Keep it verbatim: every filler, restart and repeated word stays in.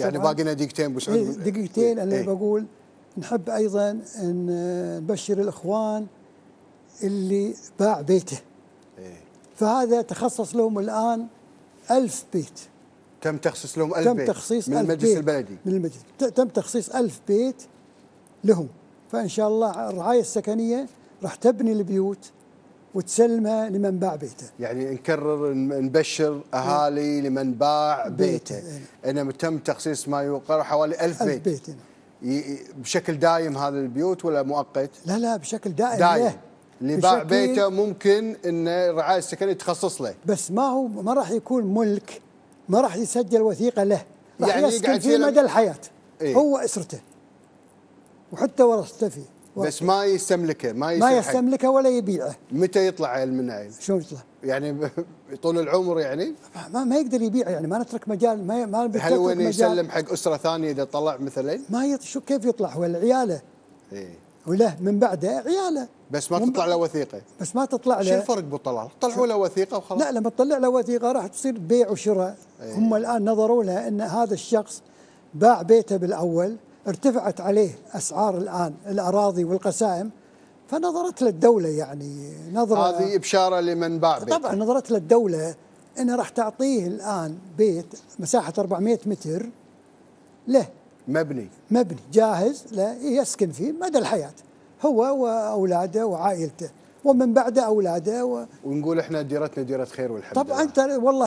يعني باقي لنا دقيقتين ابو سعود. دقيقتين انا ايه؟ بقول نحب ايضا ان نبشر الاخوان اللي باع بيته. ايه؟ فهذا تخصص لهم الان ألف بيت. تم تخصيص لهم ألف تم بيت تخصيص من ألف المجلس بيت البلدي. من المجلس تم تخصيص ألف بيت لهم. فان شاء الله الرعايه السكنيه راح تبني البيوت وتسلمها لمن باع بيته. يعني نكرر نبشر اهالي لمن باع بيته, بيته. انه تم تخصيص ما يقارب حوالي ألف بيت, ألف بيت. بشكل دايم هذا البيوت ولا مؤقت؟ لا لا بشكل دائم. دائم اللي باع بيته ممكن ان الرعايه السكنيه تخصص له، بس ما هو ما راح يكون ملك، ما راح يسجل وثيقه له، راح يعني يسكن فيه مدى الحياه. إيه؟ هو اسرته وحتى ورثته فيه، بس ما يستملكه، ما ما يستملكه ولا يبيعه. متى يطلع المنعم؟ شلون يطلع؟ يعني طول العمر يعني ما, ما يقدر يبيع، يعني ما نترك مجال، ما ما بترك هل هو يسلم حق اسره ثانيه اذا طلع مثلا؟ ما يط... شو كيف يطلع هو عياله؟ ايه وله من بعده عياله، بس ما تطلع له وثيقه. بس ما تطلع له. شو الفرق بالطلال؟ طلعوا له وثيقه وخلاص. لا لما تطلع له وثيقه راح تصير بيع وشراء. ايه؟ هم الان نظروا لها ان هذا الشخص باع بيته بالاول، ارتفعت عليه اسعار الان الاراضي والقسائم، فنظرت له الدوله يعني نظره. هذه بشاره لمن باع بيته. طبعا نظرت له الدوله انها راح تعطيه الان بيت مساحه أربعمئة متر له مبني مبني جاهز له يسكن فيه مدى الحياه، هو واولاده وعائلته ومن بعده اولاده و... ونقول احنا ديرتنا ديره خير والحمد لله. طبعا والله